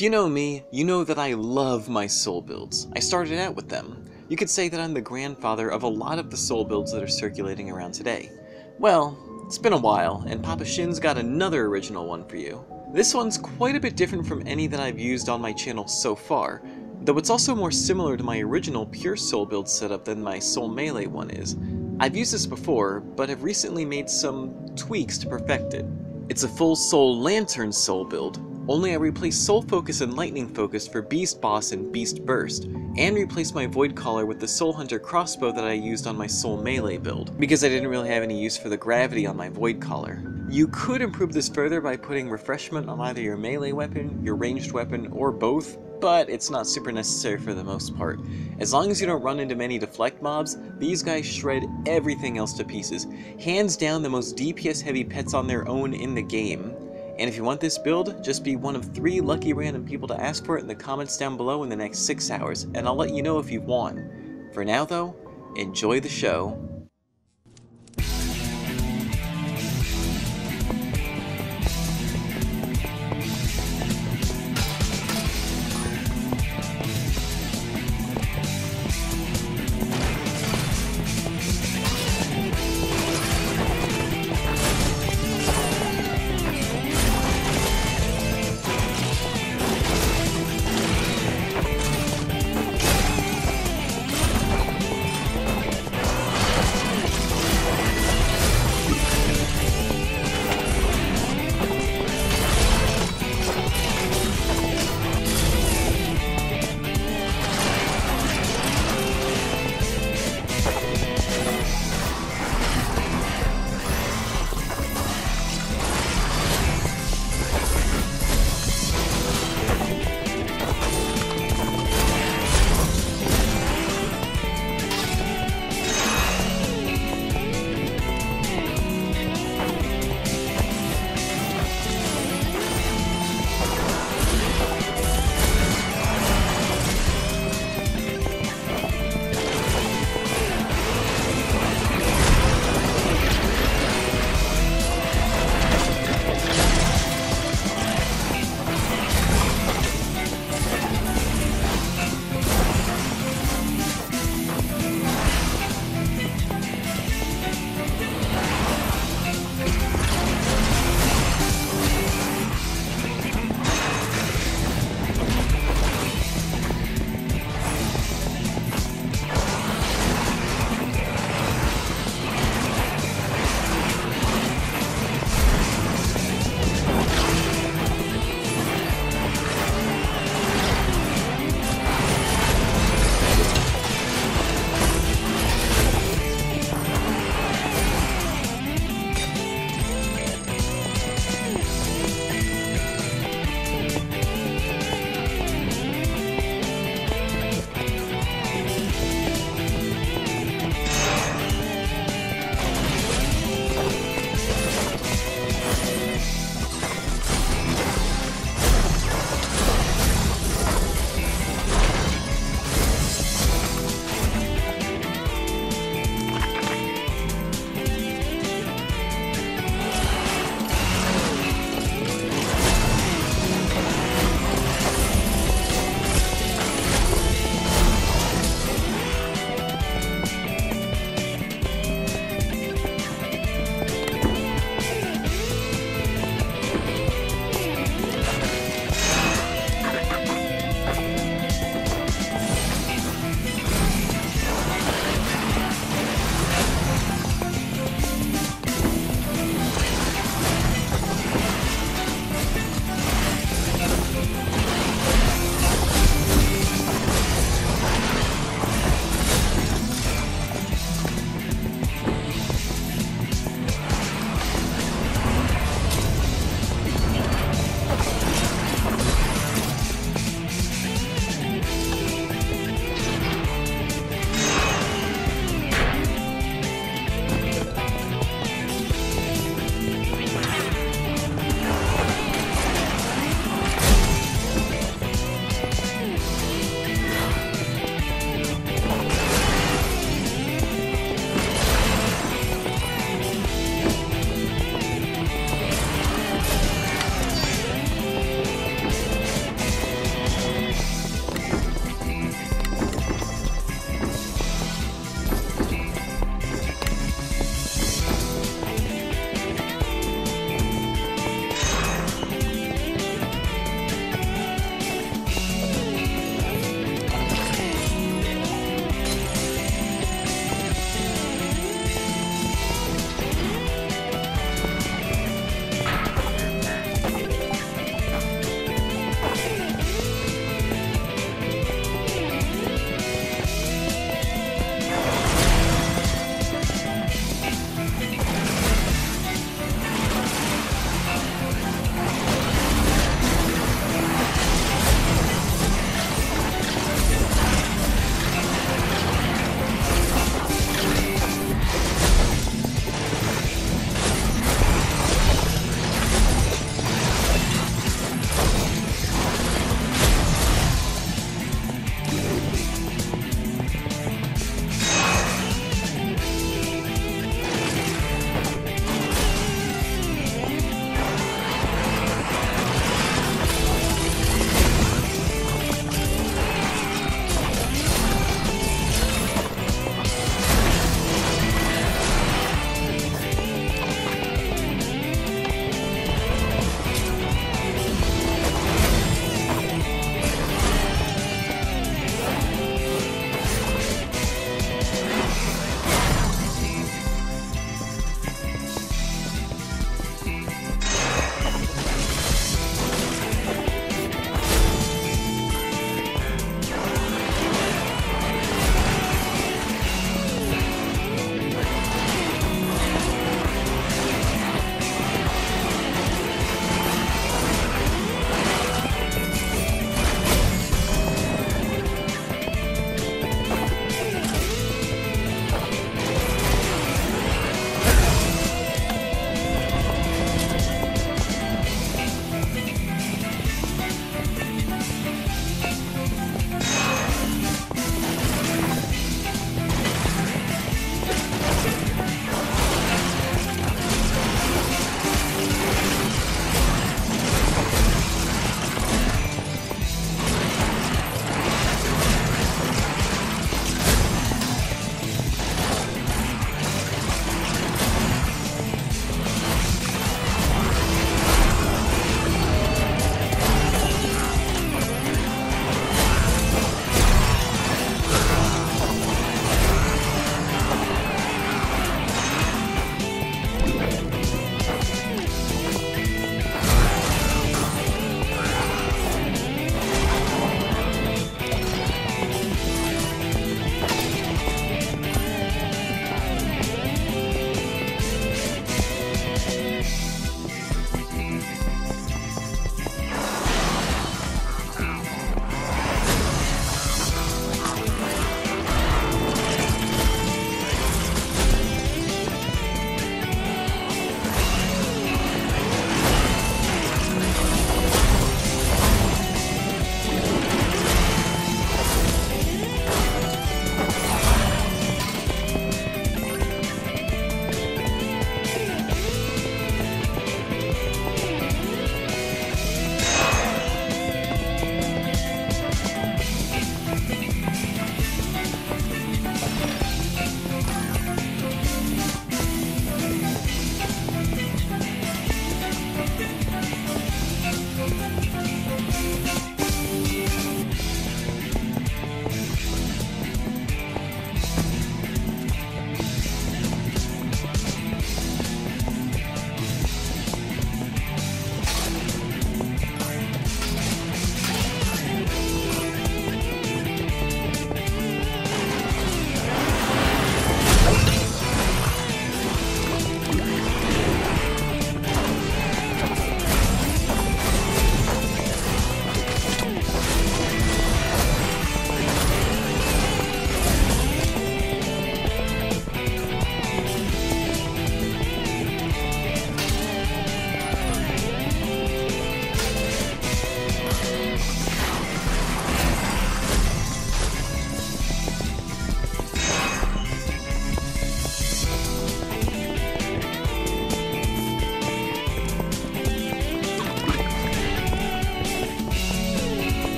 If you know me, you know that I love my soul builds. I started out with them. You could say that I'm the grandfather of a lot of the soul builds that are circulating around today. Well, it's been a while, and Papa Shin's got another original one for you. This one's quite a bit different from any that I've used on my channel so far, though it's also more similar to my original pure soul build setup than my soul melee one is. I've used this before, but have recently made some tweaks to perfect it. It's a full soul lantern soul build, only I replaced soul focus and lightning focus for beast boss and beast burst, and replaced my void collar with the soul hunter crossbow that I used on my soul melee build, because I didn't really have any use for the gravity on my void collar. You could improve this further by putting refreshment on either your melee weapon, your ranged weapon, or both, but it's not super necessary for the most part. As long as you don't run into many deflect mobs, these guys shred everything else to pieces. Hands down the most DPS heavy pets on their own in the game. And if you want this build, just be one of 3 lucky random people to ask for it in the comments down below in the next 6 hours, and I'll let you know if you've won. For now though, enjoy the show.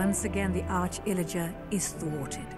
Once again, the arch-illager is thwarted.